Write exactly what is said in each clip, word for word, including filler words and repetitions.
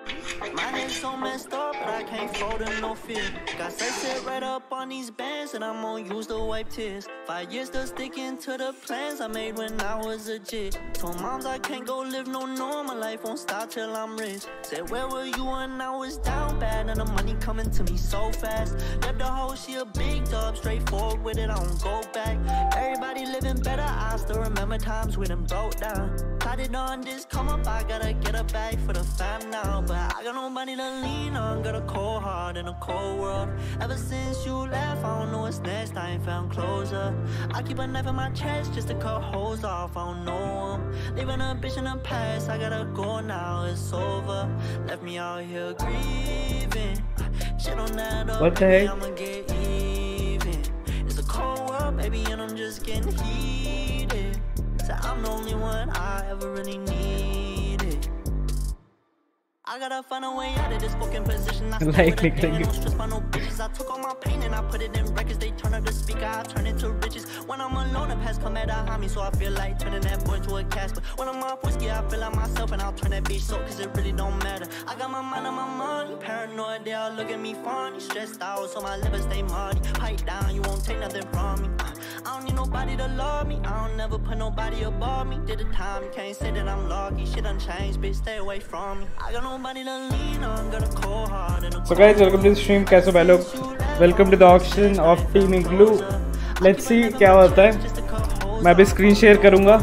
My head's so messed up, but I can't fold in no fear. Got set right up on these bands, and I'm gonna use to wipe tears. Five years still sticking to the plans I made when I was a jit. Told moms I can't go live no normal life, won't stop till I'm rich. Said where were you when I was down bad, and the money coming to me so fast. Left the hoe, she a big dub, straightforward with it, I don't go back. Everybody living better, I still remember times we done broke down. Plotted on this come up, I gotta get a bag for the fam now. But I got nobody to lean on, got a cold heart in a cold world. Ever since you left, I don't know what's next, I ain't found closure. I keep a knife in my chest just to cut holes off, I don't know them. Leaving a bitch in the past, I gotta go now, it's over. Left me out here grieving. Shit on that up, what the baby, heck? I'ma get even. It's a cold world, baby, and I'm just getting heated. So I'm the only one I ever really needed. I gotta find a way out of this fucking position. I like with a no stress by no bitches. I took all my pain and I put it in records. They turn up the speaker, I turn it to riches. When I'm alone, the past come at behind me, so I feel like turning that boy to a Casper. When I'm off whiskey, I feel like myself, and I'll turn that bitch so, cause it really don't matter. I got my mind on my money, paranoid, they all look at me funny. Stressed out, so my liver stay muddy. Pipe down, you won't take nothing from me. uh, I don't need nobody to love me, I don't never put nobody above me. Did the time, you can't say that I'm lucky. Shit done changed, bitch, stay away from me. I got nobody to lean on, got a cold heart and a So guys, welcome to the stream. कैसे हो भाई लोग? Welcome to the auction of Team Igloo. Let's see क्या होता है. मैं भी screen share करूँगा.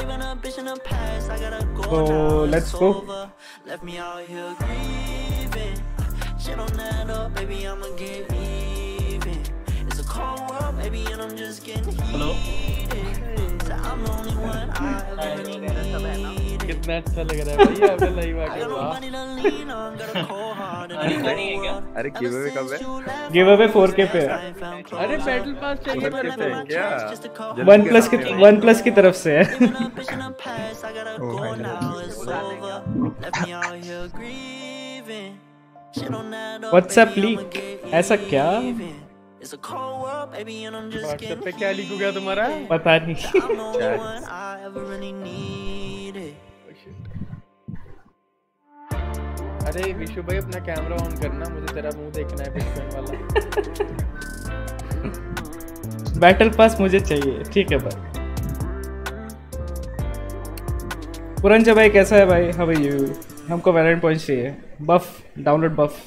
So let's go. Left me out here grieving. Shit on that up, baby, I'ma get even. It's a cold world, baby, and I'm just getting heated. So I'm the only one I ever really needed. कितना अच्छा लग रहा है भाई अबे live आके. अरे giveaway कब है? गिवअवे फोर के पे है. अरे बैटल पास चाहिए पर क्या? वन प्लस की वन प्लस की तरफ से है. व्हाट्सएप लीक ऐसा क्या? व्हाट्सएप पे क्या लीक हो गया तुम्हारा? पता नहीं. अरे विशु भाई अपना कैमरा ऑन करना, मुझे तेरा मुंह देखना है बिटकॉइन वाला. बैटल पास मुझे चाहिए. ठीक है भाई. पुरंजा भाई कैसा है भाई? How are you? हमको वैलेंट पॉइंट्स चाहिए. Buff download buff.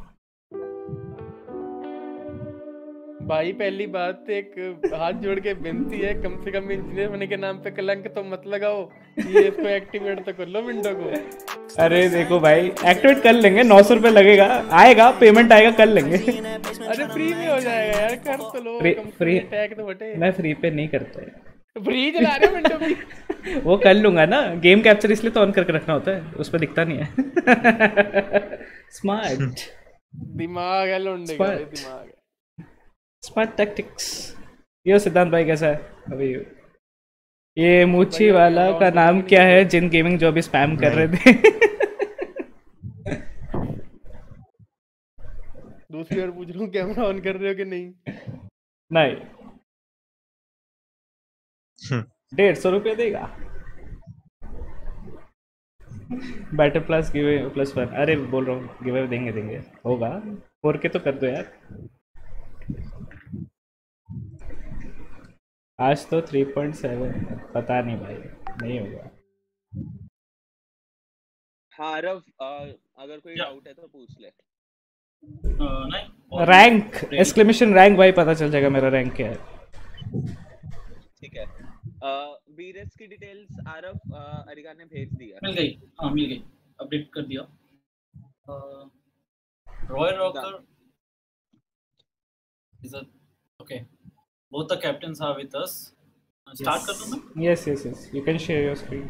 भाई पहली बात एक हाथ जोड़ के विनती है, कम से कम इंजीनियर होने के नाम पे कलंक तो मत लगाओ. ये इसको एक्टिवेट तो कर लो विंडो को. अरे देखो भाई एक्टिवेट कर लेंगे. नौ सौ रुपये लगेगा, आएगा पेमेंट आएगा, कर लेंगे. अरे फ्री में हो जाएगा यार, कर तो लो. फ्री टैग तो बटे. मैं फ्री पे नहीं करता है. फ्री चला रहे हो विंडो भी. वो कर लूंगा ना. गेम कैप्चर इसलिए तो ऑन करके रखना होता है, उस पर दिखता नहीं है. स्मार्ट दिमाग है लोंडे का, दिमाग. Smart tactics. यो सिद्धांत भाई कैसा है? अभी ये मूची वाला का नाम क्या है जिन गेमिंग जो भी स्पैम कर रहे थे? दूसरी बार पूछ रहा हूँ कैमरा ऑन कर रहे हो कि नहीं? नहीं. डेढ़ सौ रुपये देगा. Battle plus give plus one. अरे बोल रहा हूँ गिवे देंगे देंगे होगा. फोर के तो कर दो यार. आज तो थ्री पॉइंट सेवन. पता नहीं भाई, नहीं होगा. हाँ रव, अगर कोई डाउट है तो पूछ ले. रैंक एक्सक्लेमेशन रैंक भाई पता चल जाएगा मेरा रैंक क्या है. ठीक है. बीरेस की डिटेल्स आरव अरिका ने भेज दिया. मिल गई. हाँ मिल गई, अपडेट कर दिया. Royal Rocker is okay. Both the captains are with us. Start कर दूँ मैं? Yes, yes, yes. You can share your screen.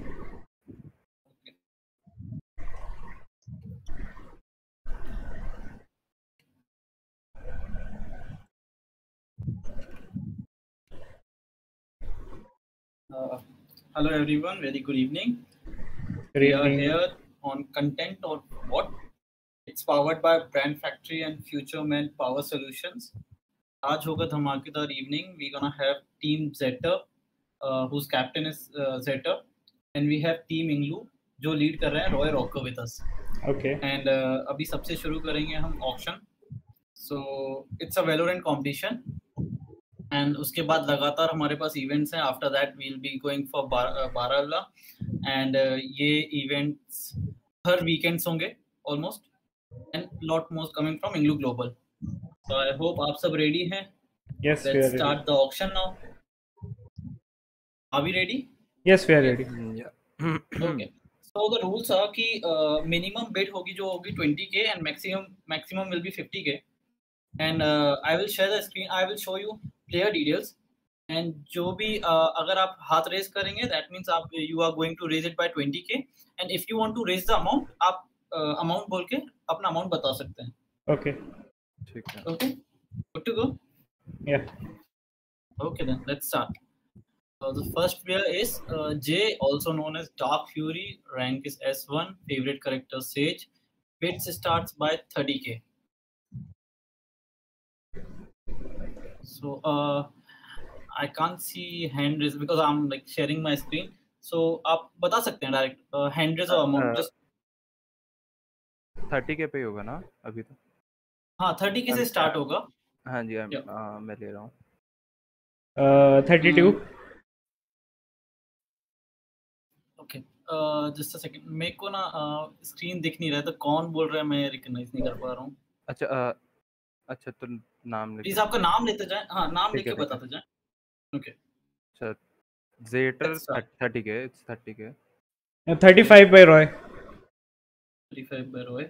Uh, hello everyone. Very good evening. Good we evening. are here on content or what? It's powered by Brand Factory and Futureman Power Solutions. आज होगा धमाकेदार evening. We're gonna have Team Zeta, uh, whose captain is uh, Zeta, and we have Team Igloo, जो lead कर रहे हैं Roy Rocker with us. Okay and अभी सबसे शुरू करेंगे हम auction. So it's a Valorant competition and उसके बाद लगातार हमारे पास इवेंट्स हैं। After that we will be going for बाराला एंड ये इवेंट्स हर वीकेंड्स होंगे almost and lot more coming from Igloo global. So I hope आप सब रेडी हैं। Yes we let's are start the auction now. Are we ready? Yes we are ready Okay. So the rules are कि uh, minimum bid होगी जो होगी twenty K and maximum maximum will be fifty K. And uh, I will share the screen. I will show you player details. And जो भी uh, अगर आप हाथ raise करेंगे that means आप you are going to raise it by twenty K. And if you want to raise the amount आप uh, amount बोल के अपना amount बता सकते हैं। ओके ठीक है। Okay. Good to go. या Okay then let's start. Uh, the first player is uh, Jay, also known as Dark Fury. Rank is S one. Favorite character Sage. Bids starts by thirty K. So uh, I can't see hand raise because I'm like sharing my screen. So आप बता सकते हैं direct uh, hand raise और amount just thirty K पे ही होगा ना अभी तो? हाँ thirty K से start होगा। हाँ जी I'm- Yeah. आ, मैं ले रहा हूँ। Thirty two okay just a second मेरे को ना स्क्रीन दिख नहीं रहा है तो कौन बोल रहा है मैं रिकॉग्नाइज नहीं कर पा रहा हूँ। अच्छा आ, अच्छा तो नाम लिख। प्लीज आपका नाम लेते जाएं। हाँ नाम ठीक लिख है, के ठीक है। बताते जाएं। ओके अच्छा Zeter Let's start. Thirty K it's thirty K. Thirty five by Roy thirty-five by Roy,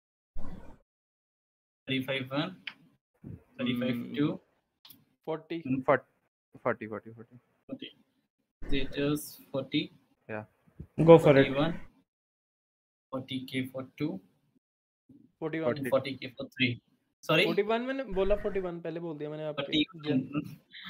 thirty-five one, thirty-five Hmm. two, forty forty forty forty forty. Zeters forty, या go for it forty-one, forty K for two, forty-one and forty K for three. Sorry, forty-one मैंने बोला forty-one पहले बोल दिया मैंने आपके forty.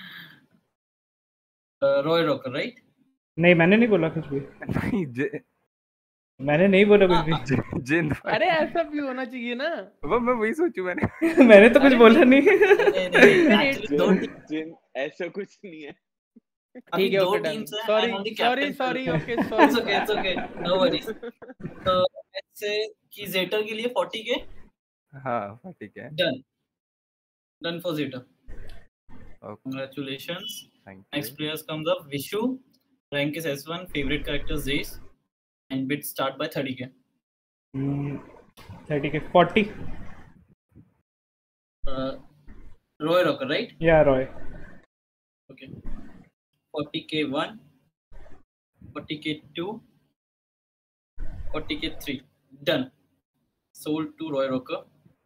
Uh, Roy Rocker, right? नहीं मैंने नहीं बोला कुछ भी नहीं जे- मैंने नहीं बोला कुछ भी जे- जिन अरे ऐसा भी होना चाहिए ना। वो मैं वही सोचू मैंने। मैंने तो कुछ बोला नहीं नहीं, नहीं, actually दो जिन जिन ऐसा कुछ नहीं है। अभी ठीक है दो ओके डन teams हैं, sorry I'm only sorry captain. Sorry okay It's sorry okay, it's okay. No worries. So let's say कि Zeter के लिए forty K हाँ ठीक है। done. Done for Zeter. Okay Congratulations. Thank Next you. players comes up Vishu. Rank is S one. Favorite character Zace. And bid start by thirty K. Thirty K forty Uh, Roy Rocker, right? या Roy Okay. forty K one. forty K two. forty K three. Done. Sold to Roy Rocker.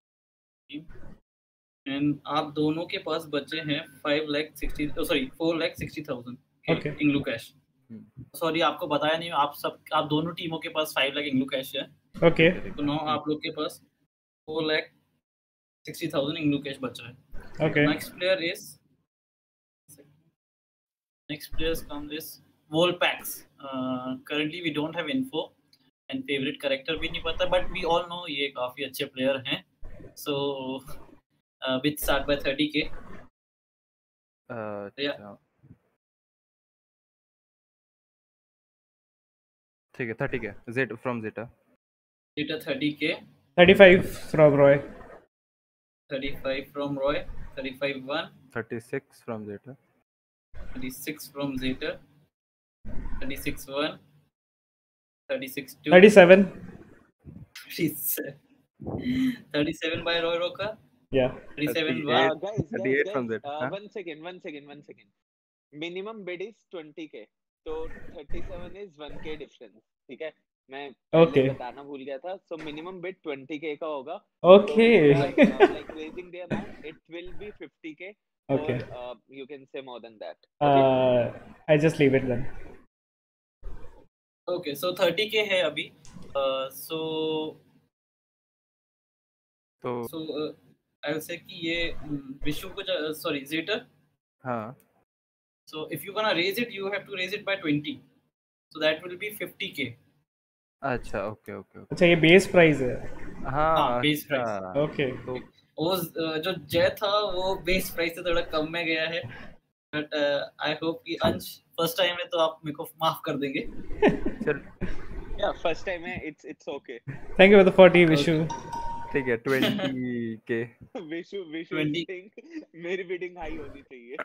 And आप दोनों के पास बचे हैं five lakh sixty sorry four lakh sixty thousand Okay. Igloo cash. Hmm. Sorry आपको बताया नहीं आप सब आप दोनों टीमों के पास five lakh इंग्लू कैश है। ओके तो नाउ आप लोग के पास four lakh sixty thousand Igloo cash बचा है। Okay Next player is next players comes is Wolpax. Uh, currently we don't have info and favorite character भी नहीं पता but we all know ये काफी अच्छे player हैं। So uh, with start by thirty K. Yeah. अच्छा ठीक है thirty K Zet from Zeta. Zeta thirty K. Thirty five from Roy thirty-five from Roy. thirty-five one. Thirty six from Zeta. thirty-six from Zeta. thirty-six one. thirty-six two. Thirty seven thirty-seven by Roy Rocker. या thirty-seven thirty-eight. one. Uh, guys, guys, thirty-eight guys, from that, uh, huh? one second, one second, one second. Minimum bid is twenty K. तो thirty-seven is one K difference. ठीक है? मैं पहले Okay. बताना भूल गया था. So minimum bid twenty K का होगा. Okay So, like, uh, like raising the amount, it will be fifty K. Okay. Or uh, you can say more than that. I just leave it then Okay, so thirty K है अभी. Uh, so तो so uh, I'll say कि ये um, Vishu को sorry Zeta. हाँ So if you're gonna raise it, you have to raise it by twenty. So that will be fifty K. अच्छा okay okay okay अच्छा ये base price है हाँ हाँ, base अच्छा, ओके तो वो uh, जो जय था वो बेस प्राइस से थोड़ा कम में गया है. But आई होप कि अंश फर्स्ट टाइम है तो आप मेरे को माफ कर देंगे. चल Yeah, first time है, it's it's okay. Thank you for the forty, Vishu. ठीक है twenty K Vishu Vishu twenty. मेरी बिडिंग हाई होनी चाहिए.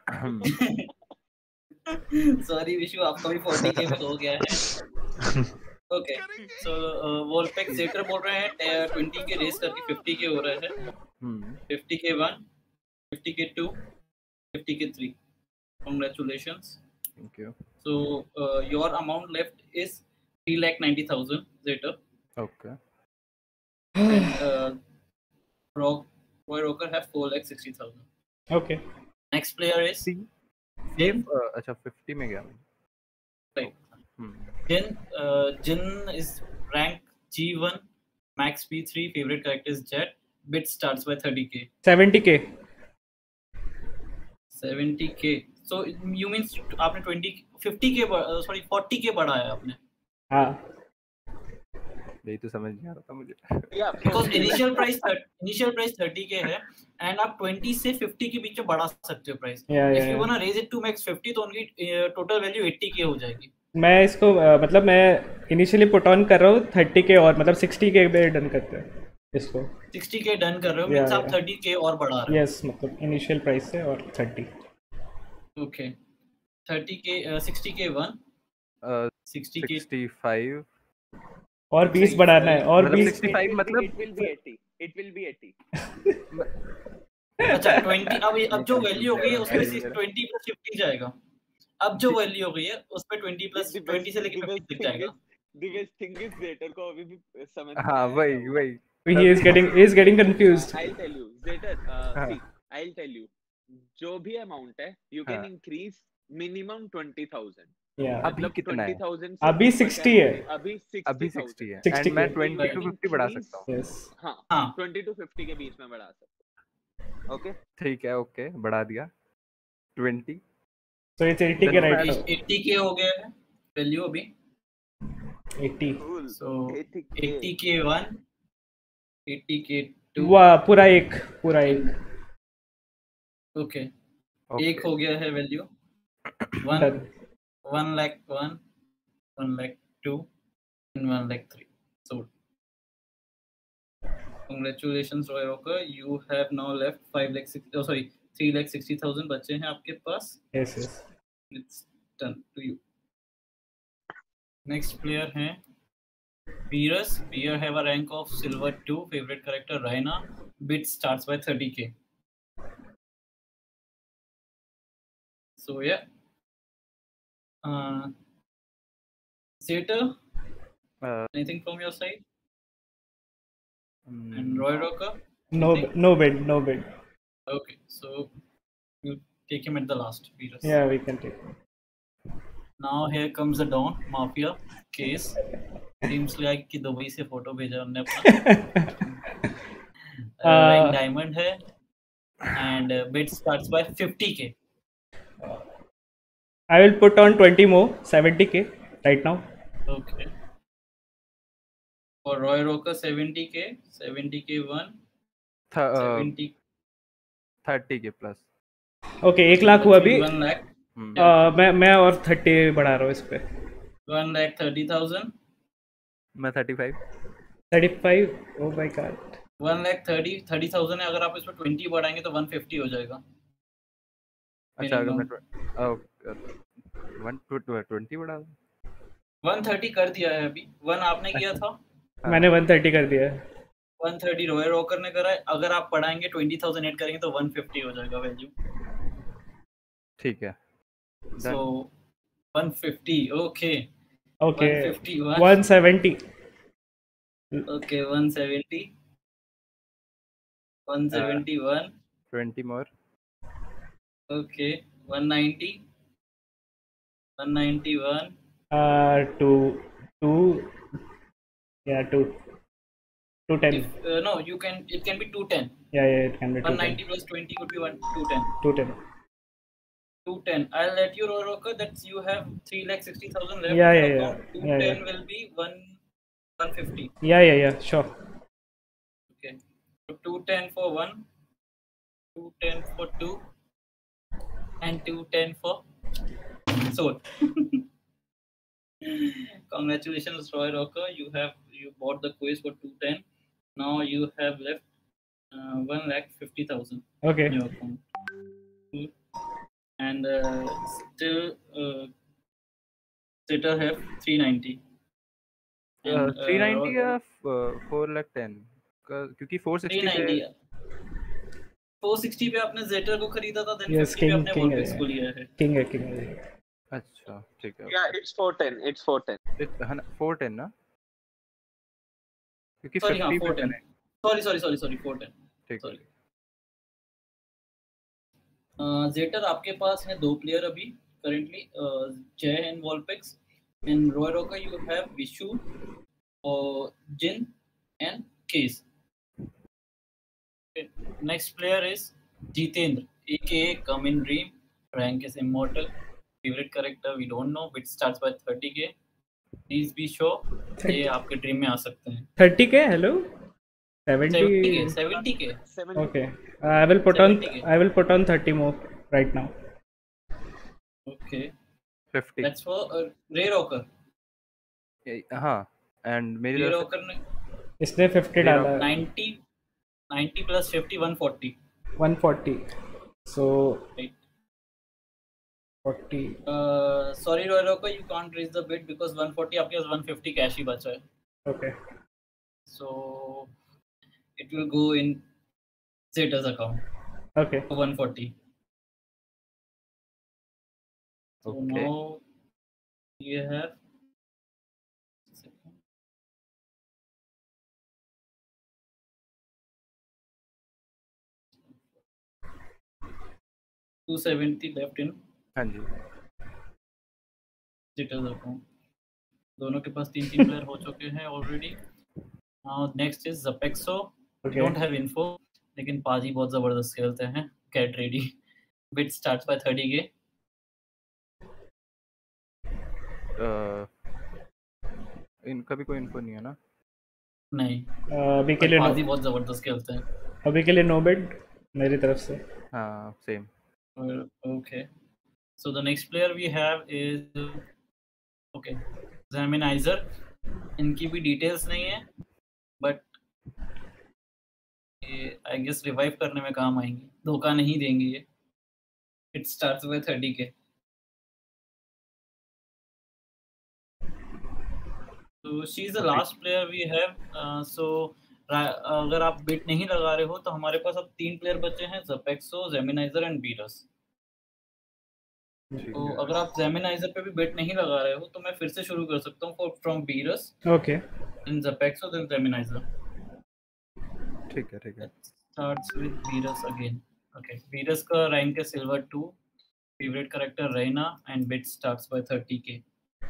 सॉरी विशु, आपका भी फोर्टी के में हो गया है. ओके, सो वॉलपेक जेटर बोल रहे हैं ट्वेंटी के रेस करके फिफ्टी के हो रहे हैं. Fifty K one, fifty K two, fifty K three. Congratulations. Thank you. So uh, your amount left is three lakh ninety thousand Zeter. Okay And uh, Rock, Roy Rocker have four lakh sixty thousand. Okay. Next player is C Jin. अच्छा fifty में गया मैं. Right. Hmm Jin, uh, Jin is rank G one, max P three, favorite character is Jet. Bid starts by thirty K. seventy K. seventy K. So you means आपने twenty, fifty K, uh, sorry forty K बढ़ाया आपने. हाँ. यही तो समझ नहीं आ रहा था मुझे. Yeah, Because initial price initial price thirty K है and आप twenty से fifty के बीच में बढ़ा सकते हो price. Yeah, If yeah, you yeah. wanna raise it to max fifty तो उनकी uh, total value eighty K हो जाएगी. मैं इसको अ, मतलब मैं इनिशियली पुट ऑन कर रहा हूँ थर्टी के और मतलब सिक्सटी के पे डन करते हैं इसको. sixty K डन कर रहे हो Yeah, means आप yeah. thirty K और बढ़ा रहे यस मतलब इनिशियल प्राइस से और थर्टी. हो. Okay. thirty K, uh, sixty K one, sixty K sixty five और बीस बढ़ाना है और मतलब बीस. सिक्सटी फाइव मतलब it will be eighty. It will be eighty. अच्छा twenty. अब ये- अब जो वैल्यू हो गई है उसमें से twenty plus fifty जाएगा. अब जो वैल्यू हो गई है उसमें twenty plus The best- twenty से लेके the best fifty तक thing जाएगा. is- the best thing is Zeter को अभी भी समझ नहीं हाँ आया वही है वो. वही. He is getting he is getting confused. I'll tell you, Zeter. Uh, हाँ. see, I'll tell you. जो भी amount है, you can हाँ. increase minimum twenty thousand. Yeah. अभी कितना है? twenty thousand अभी sixty है. अभी sixty अभी thousand. सिक्सटी है sixty एंड मैं के. ट्वेंटी टू फिफ्टी बढ़ा सकता हूँ. Yes. हाँ, हाँ. twenty to fifty के बीच में बढ़ा सकते हो. Okay? ठीक है ओके बढ़ा दिया ट्वेंटी. So it's eighty के right now. eighty K हो गया है वैल्यू अभी. eighty. Cool. So eighty K. eighty K one, eighty K two. वाह पूरा एक पूरा एक. Okay. Okay. एक हो गया है value. One, Done. one lakh one, one lakh two, and one lakh three. So, congratulations, Roy Rocker. You have now left five lakh six. Oh, sorry, three lakh sixty thousand बचे हैं आपके पास. Yes yes. It's done to you. Next player है Beerus. Beer have a rank of silver two. Favorite character Rhina. Bid starts by thirty K. So yeah. Uh, Zeter, Uh, anything from your side? mm, And Roy Rocker? No Anything? no bid no bid. Okay, so you take him at the last. Beerus. Yeah we can take. Now here comes the Dawn Mafia case. Seems like कि दुबई से photo भेजा उन्होंने अपना. uh, diamond है and uh, bid starts by fifty K. I will put on twenty more, seventy K right now. Okay. For Roy Rocker seventy K, seventy K one, seventy thirty K plus. Okay एक लाख हुआ अभी. one lakh, Uh, मैं मैं और thirty बढ़ा रहा हूँ इस पे. one lakh thirty thousand, मैं thirty five. Thirty five. Oh my god. one lakh thirty thirty thousand है. अगर आप इसमें twenty बढ़ाएंगे तो one fifty हो जाएगा. अच्छा अगर मैं Minimum. वन ट्वेंटी बढ़ा दूं? one thirty कर दिया है अभी. one आपने किया था. मैंने one thirty कर दिया है. one thirty रॉय रॉकर ने करा है. अगर आप बढ़ाएंगे twenty thousand ऐड करेंगे तो one fifty हो जाएगा वैल्यू. ठीक है. So one fifty. Okay. Okay. one fifty-one. one seventy. Okay, one seventy. one seventy-one. Twenty more. Okay, one ninety. one ninety-one. Uh, two two. Yeah two. two ten. If, uh, no, you can. It can be two ten. Yeah yeah it can be two one ten. ninety plus twenty would be one two ten. two ten. two ten. I'll let you roll, Rocker, that you have three lakh sixty thousand left. Yeah, in yeah, your yeah. account. Yeah, two ten yeah. will be one one fifty. Yeah yeah yeah sure. Okay. So two ten for one, two ten for two, and two ten for soul. Congratulations, Roy Rocker. You have you bought the quiz for two ten. Now you have left uh, one lakh fifty thousand Okay. in your account. And uh, still, uh, Zitter have three ninety. And, uh, three ninety Roy- या four lakh ten क्योंकि four three sixty ninety पे है। four sixty पे आपने Zetter को खरीदा था, then Yes, fifty पे king आपने king Volpix को है लिया है। king है king है अच्छा ठीक है Yeah, it's four ten. It's four ten. Four ten ना क्योंकि Sorry, हाँ फिफ्टी four पे ten. मैंने Sorry, sorry, sorry, sorry, four ten. ठीक Sorry. है जेटर आपके पास है दो प्लेयर अभी currently, Jay and Volpex, and Roy Rocker you have Vishu और Jin and Case. Next player is Jitendra aka come in dream, rank is immortal, favorite character we don't know, bit starts by thirty k. Please be sure ये आपके dream में आ सकते हैं। thirty k hello seventy seventy k seventy k Seven. okay I will put on seventy K. I will put on thirty more right now. okay, fifty that's for uh, ray rocker. हाँ and मेरी ray तरफ rocker ने इसने fifty डाला है ninety ninety plus fifty one forty. one forty so Right. forty Uh, sorry Roy Rocker, you can't raise the bid because one forty आपके पास one fifty cash ही बचा है, okay so it will go in Zeta's account okay for one forty. So Okay. now you have two seventy left in हाँ जी Zeta's account. दोनों के पास तीन तीन प्लेयर हो चुके हैं already. Now next is Zapexo. We okay don't have info, लेकिन पाजी बहुत जबरदस्त खेलते हैं. Get ready. Bid starts by thirty k. अह, इनका भी कोई इन्फो नहीं है ना नहीं, uh, अभी के पर लिए पाजी no, बहुत जबरदस्त खेलते हैं. अभी के लिए नो बिड मेरी तरफ से. हाँ same Uh, okay, so the next player we have is okay Zaminizer. इनकी भी डिटेल्स नहीं है बट आई गेस रिवाइव करने में काम आएंगे, धोखा नहीं देंगे ये. It starts with thirty k. So she is the last player we have. uh, so अगर आप बिट नहीं लगा रहे हो तो हमारे पास अब तीन प्लेयर बचे हैं, Zapexo, Zaminizer एंड Beerus. तो अगर आप Zaminizer पे भी बिट नहीं लगा रहे हो तो मैं फिर से शुरू कर सकता हूँ from Beerus, okay then Zapexo, then Zaminizer. ठीक है ठीक है Starts with Beerus again. Okay, Beerus का रैंक है silver two, favourite character Reina and bid starts by thirty k.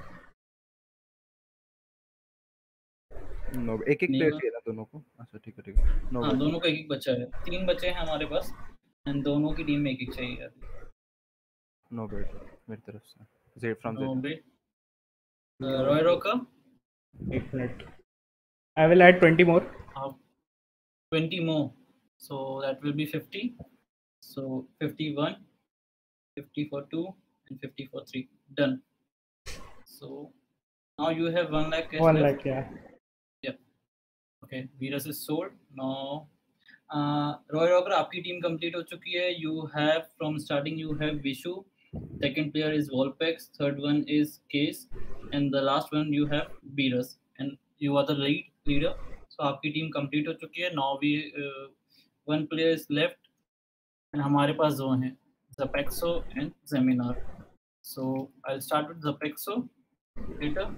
No एक एक प्लेयर चाहिए ना दोनों को. अच्छा ठीक है ठीक है नो हाँ, दोनों का एक एक बचा है, तीन बचे हैं हमारे पास एंड दोनों की टीम में एक एक चाहिए. नो बेट मेरी तरफ से Zed from No Zed bid. Uh, Roy Rocker, एक minute I will add twenty more. uh, twenty more, so that will be fifty. So fifty-one, fifty for two, and fifty for three. Done. So now you have one lakh cash one left. lakh yeah Okay, Virus is sold. Now, uh, Roy Rocker, आपकी team complete हो चुकी है. You have from starting you have Vishu. Second player is Volpex. Third one is Case, and the last one you have Virus. And you are the lead leader. So आपकी team complete हो चुकी है. Now we uh, one player is left, and हमारे पास दो हैं, Zapexo and Zeminar. So I'll start with Zapexo. Later.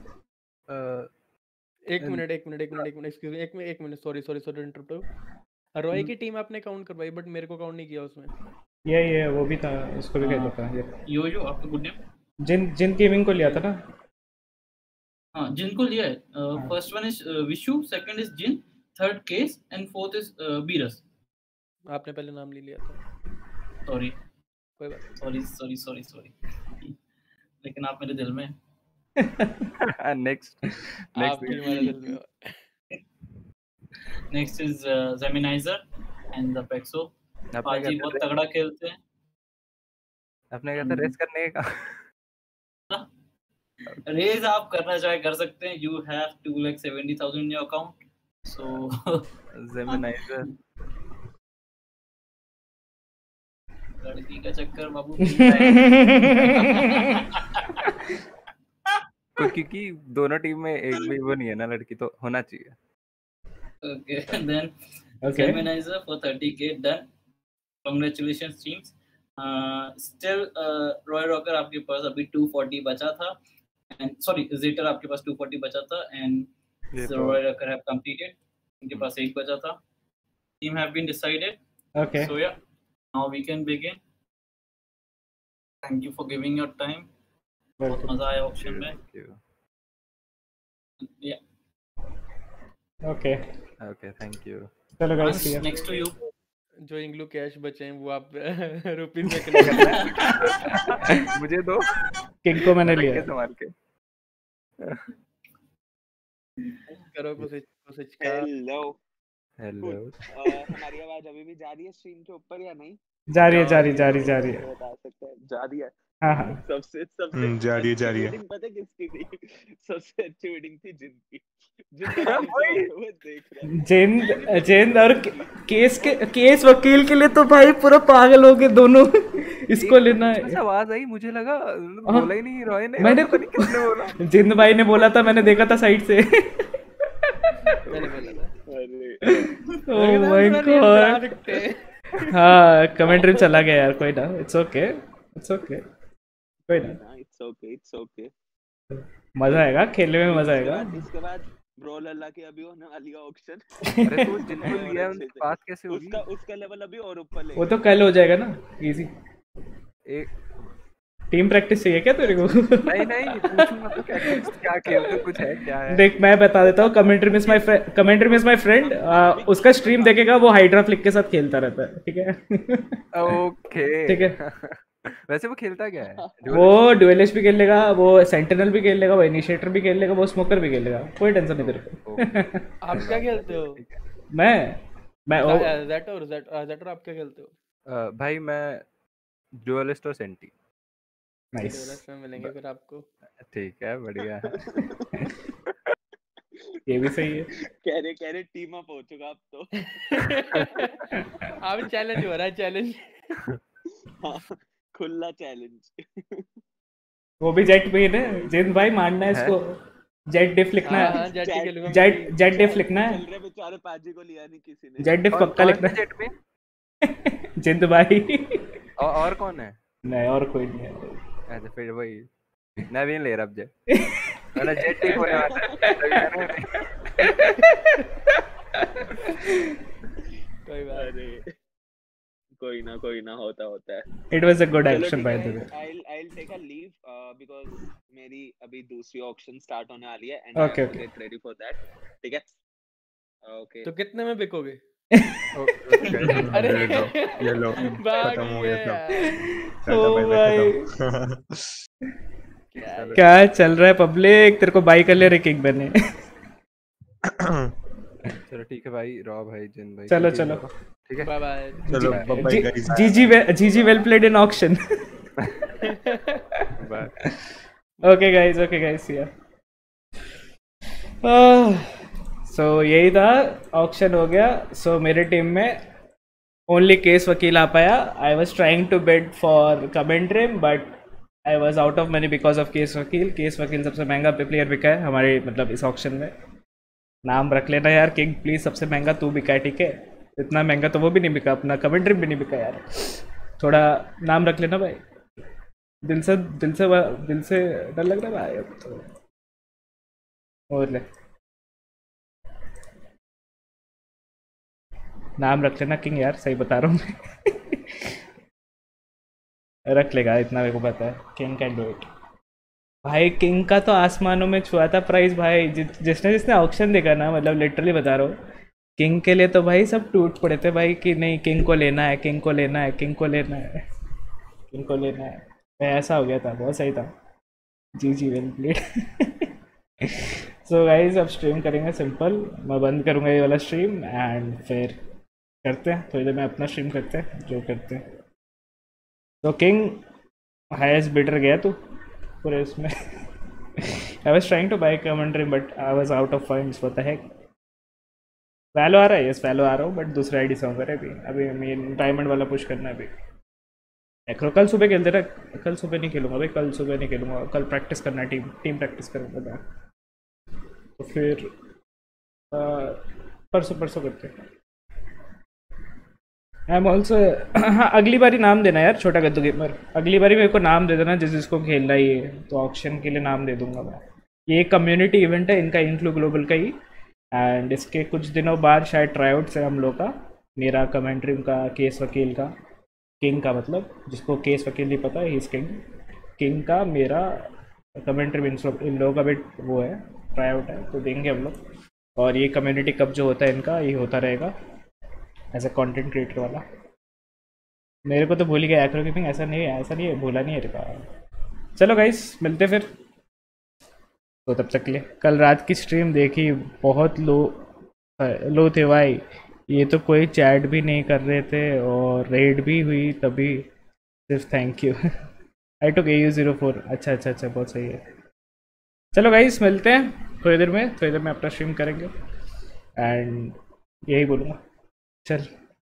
एक minute एक minute एक मिनट एक मिनट एक्सक्यूज मी एक मिनट एक minute sorry sorry sorry interrupt. Roy की टीम आपने काउंट करवाई बट मेरे को काउंट नहीं किया उसमें. ये ये वो भी था, उसको भी कह हाँ. देता ये यो यो आपका good name. Jin Jin gaming को लिया था ना. हाँ, जिनको लिया है. First one is Vishu, second is Jin, third Case and fourth is Beerus. आपने पहले नाम ले लिया था. सॉरी कोई बात सॉरी सॉरी सॉरी सॉरी लेकिन आप मेरे दिल में हैं. नेक्स्ट नहीं. आप भी हमारे दिल में हो. Next is Geminizer and Zapexo. आपने पाजी बहुत क्या तगड़ा खेलते हैं. आपने क्या था रेस करने का रेज आप करना चाहे कर सकते हैं. You have two lakh seventy thousand in your account. So जेमिनाइजर लड़की का चक्कर बाबू मिलता है. को- क्योंकि दोनों टीम में एक भी वो नहीं है ना लड़की, तो होना चाहिए. Okay, then Okay. Geminizer for thirty K done. Congratulations teams. Uh, still uh, Roy Rocker आपके पास अभी two forty बचा था, and sorry Zeter आपके पास two forty बचा था, and ये so तो Roy Rocker have completed. उनके पास एक बचा था. Team have been decided. Okay. So yeah, now we can begin. Thank you for giving your time. बहुत Welcome. मजा आया ऑप्शन में. Thank you. Yeah. Okay. Okay, thank you. चलो guys, Hans, see ya. next to you. जो इंग्लू cash बचे हैं वो आप रुपीस में कन्वर्ट मुझे दो किंग को मैंने रख लिया. के संभाल के. करो कुछ कुछ का. Hello hello. हमारी आवाज अभी भी जा रही है स्ट्रीम के ऊपर या नहीं? जा रही है जा रही जा रही जा रही है. बता सकते हैं जा रही है. हाँ हाँ. सबसे सबसे हम्म, जा रही है, जा रही है. वेडिंग पता है किसकी थी? सबसे अच्छी वेडिंग थी जिनकी. जिनका वो देख रहा है. जेंद जेंद और केस के केस वकील के लिए तो भाई पूरा पागल हो गए दोनों. इसको लेना बस है. आवाज आई, मुझे लगा हाँ। बोला ही नहीं रॉय ने. मैंने पता नहीं किसने बोला. जिंद भाई ने बोला था, मैंने देखा था साइड से. मैंने बोला था. अरे ओह माय बना गॉड. सकते हैं. हाँ कमेंट्री चला गया यार. कोई ना, इट्स ओके इट्स ओके. कोई ना, इट्स ओके इट्स ओके. मजा आएगा खेलने में, मजा आएगा. इसके बाद ब्रो लल्ला की अभी होने वाली है ऑक्शन. अरे तो जिनको लिया है उनकी बात कैसे होगी? उसका उसका लेवल अभी और ऊपर ले. वो तो कल हो जाएगा ना, इजी. एक टीम प्रैक्टिस चाहिए क्या तेरे को? नहीं नहीं पूछूंगा तो क्या क्या खेलते कुछ है क्या है. देख मैं बता देता हूँ. Commentary miss my friend commentary miss my friend उसका स्ट्रीम देखेगा, वो हाइड्रा फ्लिक के साथ खेलता रहता है. ठीक है. ओके ठीक है. वैसे वो खेलता क्या है? वो ड्यूलिस्ट भी खेल लेगा, वो सेंटिनल भी खेल लेगा, वो इनिशिएटर भी खेल लेगा, वो स्मोकर भी खेल लेगा. कोई टेंशन नहीं तेरे को. आप क्या खेलते हो? मैं मैं ओ, ज़ेटर ज़ेटर ज़ेटर आप क्या खेलते हो? अ, भाई मैं ड्यूलिस्ट और सेंटी. नाइस. डेवलप में मिलेंगे फिर आपको. ठीक है, बढ़िया है. ये भी सही है. कह रहे कह रहे टीम अप हो चुका अब तो. अब चैलेंज हो रहा है. चैलेंज खुला चैलेंज. वो भी जेट पे है. जिन भाई मानना है इसको. जेट डिफ लिखना हाँ है. हाँ जेट ही खेलूंगा. जेट जेट डिफ लिखना है. चल रहे बेचारे पाजी को लिया नहीं किसी ने. जेट डिफ और पक्का कौन लिखना है है. जेट में? जिंद भाई. और, और कौन है? नहीं और कोई नहीं है. अच्छा फिर वही नवीन ले रहा अब जेट. मैंने जेट ठीक होने वाला है. कोई बात नहीं. अरे कोई ना कोई ना होता होता है. इट वाज अ गुड चलो एक्शन ठीक बाय है. The way. I'll I'll take a leave uh, because मेरी अभी दूसरी ऑक्शन स्टार्ट होने वाली है and Okay, I have to okay. get ready for that. ठीक है. ओके. तो कितने में बिकोगे? अरे ये लो ये लो भाग खत्म हो गया गया. सब. ओ टाटा बाय भाई. बाय खत्म. क्या चल रहा है पब्लिक? तेरे को बाई कर ले रे किंग बने. चलो ठीक है भाई. रॉ भाई, जिन भाई. चलो, ठीक चलो. है, ठीक है. Bye bye. चलो बाय बाय गाइस. जी जी जी जी well played in auction. Bye. Okay guys okay guys yeah so यही था. ऑक्शन हो गया. सो so, मेरे टीम में ओनली केस वकील आ पाया. I was trying to bid for commentary but I was out of money because of केस वकील. केस वकील सबसे महंगा प्लेयर बिका है हमारे मतलब इस ऑक्शन में. नाम रख लेना यार किंग प्लीज. सबसे महंगा तू बिका है. ठीक है. इतना महंगा तो वो भी नहीं बिका. अपना कमेंट्री भी नहीं बिका यार. थोड़ा नाम रख लेना भाई. दिल से दिल से दिल से डर लग रहा है भाई अब तो. और ले नाम रख लेना किंग यार. सही बता रहा हूँ मैं. रख लेगा इतना मेरे को पता है. किंग कैन डू इट भाई. किंग का तो आसमानों में छुआ था प्राइस भाई. जि, जिसने जिसने ऑक्शन देखा ना मतलब लिटरली बता रहा हूँ. किंग के लिए तो भाई सब टूट पड़े थे भाई कि नहीं किंग को लेना है किंग को लेना है किंग को लेना है किंग को लेना है. भाई ऐसा हो गया था. बहुत सही था. जी जी वेल प्लेड. सो गाइस अब स्ट्रीम करेंगे सिंपल. मैं बंद करूँगा ये वाला स्ट्रीम एंड फिर करते हैं थोड़ी देर में अपना स्ट्रीम करते हैं जो करते हैं. तो किंग हाईएस्ट बिडर गया तू पूरे उसमें. I was trying to buy Command Dream, but I was out of funds. What the heck? वैलो आ रहा है, यस वैलो आ रहा हूँ, बट दूसरा आईडी सॉन्ग है अभी अभी मेन डायमंड वाला पुश करना है अभी। एक्रो कल सुबह खेलते रहे, कल सुबह नहीं खेलूँगा भाई, कल सुबह नहीं खेलूँगा, कल प्रैक्टिस करना है, टीम टीम प्रैक्टिस करूँगा मैं, तो फिर परसों परसों करते हैं। आई एम ऑल्सो हाँ अगली बारी नाम देना यार छोटा गद्दू गेमर, अगली बारी मेरे को नाम दे देना जिस जिसको खेलना ही है, तो ऑक्शन के लिए नाम दे दूंगा मैं। ये कम्युनिटी इवेंट है इनका, इनक्लू ग्लोबल का ही, एंड इसके कुछ दिनों बाद शायद ट्राईआउट्स है हम लोग का, मेरा कमेंट्री का, केस वकील का, किंग का, मतलब जिसको केस वकील नहीं पता है, ही इज किंग, किंग का मेरा कमेंट्री इन लोगों का भी वो है, ट्राईआउट है, तो देंगे हम लोग। और ये कम्युनिटी कब जो होता है इनका, ये होता रहेगा एज अ कंटेंट क्रिएटर वाला। मेरे को तो भूल ही गया एक्रो कीपिंग, ऐसा नहीं है, ऐसा नहीं है, भूला नहीं है रिका। चलो गाइस मिलते फिर, तो तब तक के लिए। कल रात की स्ट्रीम देखी, बहुत लो लो थे भाई, ये तो कोई चैट भी नहीं कर रहे थे और रेड भी हुई तभी, सिर्फ thank you. I took a U zero four, अच्छा अच्छा अच्छा बहुत सही है। चलो गाइस मिलते हैं थोड़ी देर में, थोड़ी देर में अपना स्ट्रीम करेंगे, एंड यही बोलूँगा, चल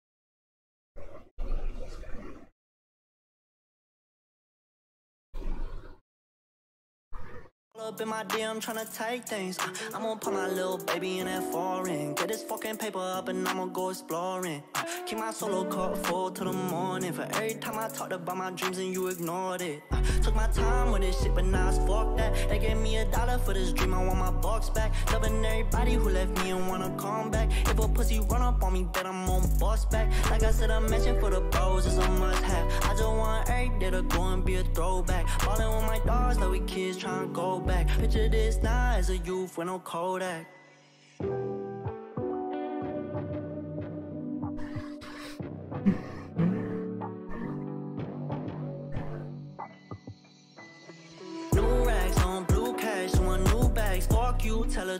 Up in my D M tryna take things. Uh, I'm gonna put my little baby in that foreign. Get this fucking paper up and I'ma go exploring. Uh, keep my solo cup full till the morning. For every time I talked about my dreams and you ignored it. Uh, took my time with this shit, but now it's fuck that. They gave me a dollar for this dream, I want my bucks back. Loving everybody who left me and wanna come back. If a pussy run up on me, bet I'm on bust back. Like I said, I'm mentioned for the bros, it's a must have. I just want every day to go and be a throwback. Ballin' with my dogs like we kids tryna go back. Picture this now as a youth with no Kodak. New racks on blue cash, want new bags. Fuck you, tell her.